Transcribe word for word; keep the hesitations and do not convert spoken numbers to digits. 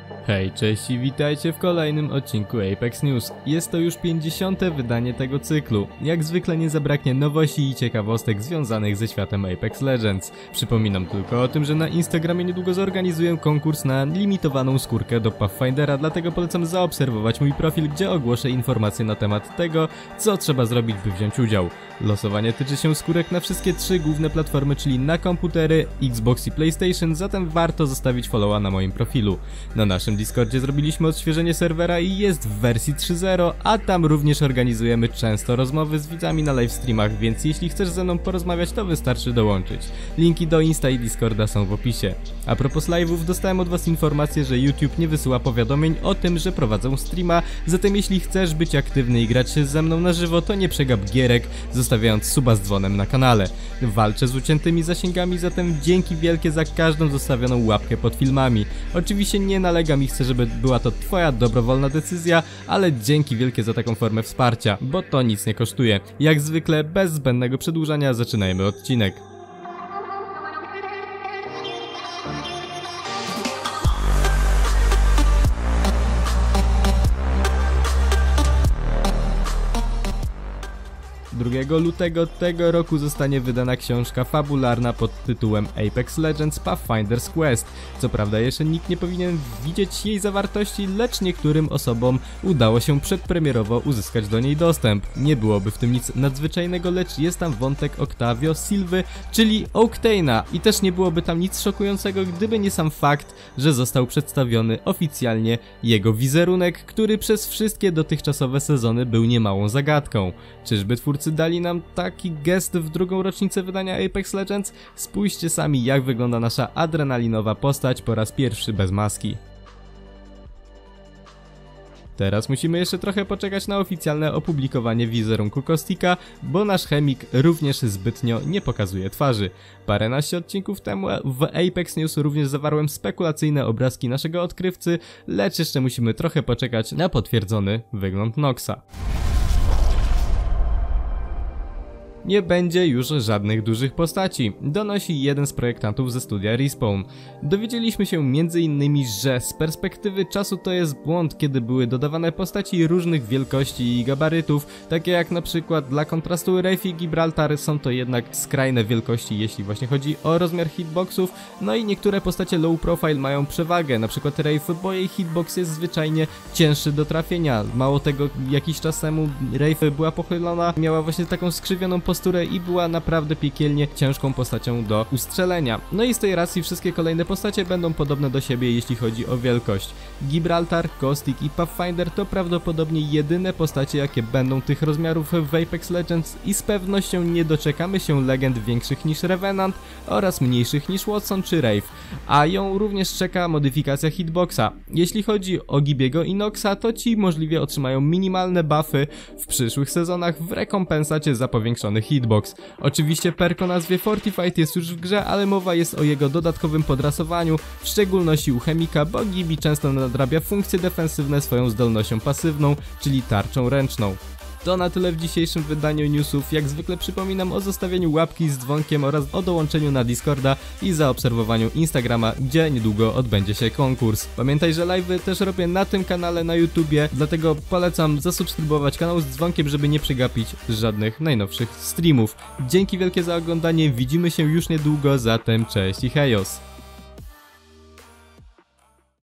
Hej, cześć i witajcie w kolejnym odcinku Apex News. Jest to już pięćdziesiąte wydanie tego cyklu. Jak zwykle nie zabraknie nowości i ciekawostek związanych ze światem Apex Legends. Przypominam tylko o tym, że na Instagramie niedługo zorganizuję konkurs na limitowaną skórkę do Pathfindera, dlatego polecam zaobserwować mój profil, gdzie ogłoszę informacje na temat tego, co trzeba zrobić, by wziąć udział. Losowanie tyczy się skórek na wszystkie trzy główne platformy, czyli na komputery, Xbox i PlayStation, zatem warto zostawić followa na moim profilu. Na naszym Discordzie zrobiliśmy odświeżenie serwera i jest w wersji trzy zero, a tam również organizujemy często rozmowy z widzami na livestreamach, więc jeśli chcesz ze mną porozmawiać, to wystarczy dołączyć. Linki do Insta i Discorda są w opisie. A propos live'ów, dostałem od was informację, że YouTube nie wysyła powiadomień o tym, że prowadzą streama, zatem jeśli chcesz być aktywny i grać się ze mną na żywo, to nie przegap gierek, zostawiając suba z dzwonem na kanale. Walczę z uciętymi zasięgami, zatem dzięki wielkie za każdą zostawioną łapkę pod filmami. Oczywiście nie nalegam i chcę, żeby była to twoja dobrowolna decyzja, ale dzięki wielkie za taką formę wsparcia, bo to nic nie kosztuje. Jak zwykle, bez zbędnego przedłużania, zaczynajmy odcinek. drugiego lutego tego roku zostanie wydana książka fabularna pod tytułem Apex Legends Pathfinder's Quest. Co prawda jeszcze nikt nie powinien widzieć jej zawartości, lecz niektórym osobom udało się przedpremierowo uzyskać do niej dostęp. Nie byłoby w tym nic nadzwyczajnego, lecz jest tam wątek Octavio Silvy, czyli Octane'a, i też nie byłoby tam nic szokującego, gdyby nie sam fakt, że został przedstawiony oficjalnie jego wizerunek, który przez wszystkie dotychczasowe sezony był niemałą zagadką. Czyżby twórcy dali nam taki gest w drugą rocznicę wydania Apex Legends? Spójrzcie sami, jak wygląda nasza adrenalinowa postać po raz pierwszy bez maski. Teraz musimy jeszcze trochę poczekać na oficjalne opublikowanie wizerunku Caustica, bo nasz chemik również zbytnio nie pokazuje twarzy. Paręnaście odcinków temu w Apex News również zawarłem spekulacyjne obrazki naszego odkrywcy, lecz jeszcze musimy trochę poczekać na potwierdzony wygląd Noxa. Nie będzie już żadnych dużych postaci, donosi jeden z projektantów ze studia Respawn. Dowiedzieliśmy się między innymi, że z perspektywy czasu to jest błąd, kiedy były dodawane postaci różnych wielkości i gabarytów, takie jak na przykład dla kontrastu Wraith i Gibraltar są to jednak skrajne wielkości, jeśli właśnie chodzi o rozmiar hitboxów, no i niektóre postacie low profile mają przewagę, na przykład Wraith, bo jej hitbox jest zwyczajnie cięższy do trafienia. Mało tego, jakiś czas temu Wraith była pochylona, miała właśnie taką skrzywioną postać i była naprawdę piekielnie ciężką postacią do ustrzelenia. No i z tej racji wszystkie kolejne postacie będą podobne do siebie, jeśli chodzi o wielkość. Gibraltar, Caustic i Pathfinder to prawdopodobnie jedyne postacie, jakie będą tych rozmiarów w Apex Legends i z pewnością nie doczekamy się legend większych niż Revenant oraz mniejszych niż Watson czy Wraith, a ją również czeka modyfikacja hitboxa. Jeśli chodzi o Gibiego i Noxa, to ci możliwie otrzymają minimalne buffy w przyszłych sezonach w rekompensacie za powiększony hitbox. Oczywiście perk o nazwie Fortified jest już w grze, ale mowa jest o jego dodatkowym podrasowaniu, w szczególności u chemika, bo Gibi często nadrabia funkcje defensywne swoją zdolnością pasywną, czyli tarczą ręczną. To na tyle w dzisiejszym wydaniu newsów. Jak zwykle przypominam o zostawieniu łapki z dzwonkiem oraz o dołączeniu na Discorda i zaobserwowaniu Instagrama, gdzie niedługo odbędzie się konkurs. Pamiętaj, że live'y też robię na tym kanale na YouTubie, dlatego polecam zasubskrybować kanał z dzwonkiem, żeby nie przegapić żadnych najnowszych streamów. Dzięki wielkie za oglądanie, widzimy się już niedługo, zatem cześć i hejos!